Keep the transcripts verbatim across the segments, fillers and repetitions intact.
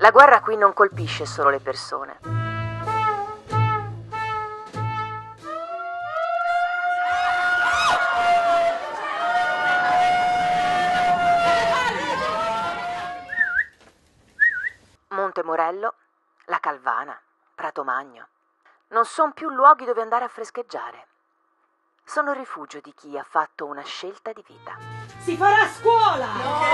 La guerra qui non colpisce solo le persone. Monte Morello, la Calvana, Prato Magno non sono più luoghi dove andare a frescheggiare. Sono il rifugio di chi ha fatto una scelta di vita. Si farà scuola!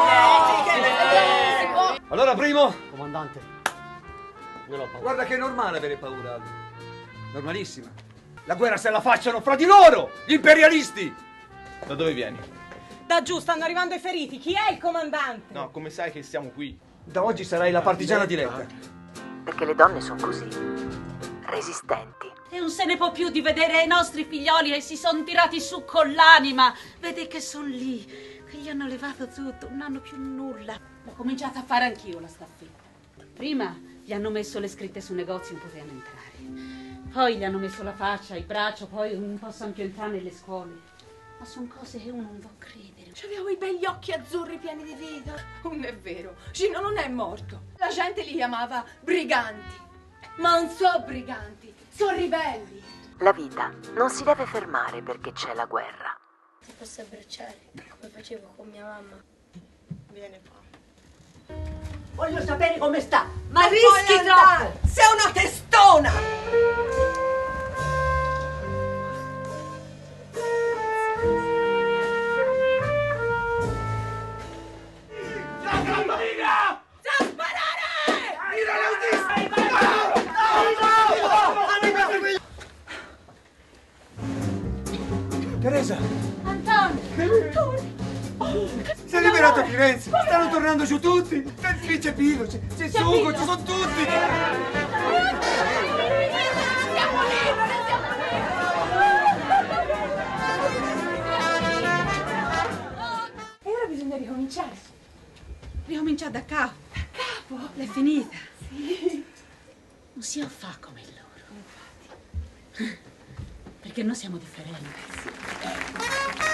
No! Allora, primo? Comandante, io l'ho paura. Guarda che è normale avere paura. Normalissima. La guerra se la facciano fra di loro, gli imperialisti! Da dove vieni? Da giù, stanno arrivando i feriti. Chi è il comandante? No, come sai che siamo qui? Da oggi sarai la partigiana diletta. Perché le donne sono così, resistenti. E non se ne può più di vedere i nostri figlioli e si sono tirati su con l'anima. Vedi che sono lì, che gli hanno levato tutto, non hanno più nulla. Ho cominciato a fare anch'io la staffetta. Prima gli hanno messo le scritte su negozi, non potevano entrare. Poi gli hanno messo la faccia, il braccio, poi non possono più entrare nelle scuole. Ma sono cose che uno non può credere. C'avevo i begli occhi azzurri pieni di vita. Non è vero, Gino non è morto. La gente li chiamava briganti. Ma non so briganti, sono ribelli. La vita non si deve fermare perché c'è la guerra. Ti posso abbracciare, come facevo con mia mamma. Vieni qua. Voglio sapere come sta. Ma Non rischi puoi andare, troppo! sei una testona! Teresa! Antonio! Antonio! Si è liberato a Firenze! Stanno tornando giù tutti! Lì c'è Pino, c'è, c'è Sugo, ci sono tutti! Siamo liberi! E ora bisogna ricominciare. Ricominciare da capo. Da capo? L'è finita. Sì. Non si fa come loro. Infatti. Perché noi siamo differenti.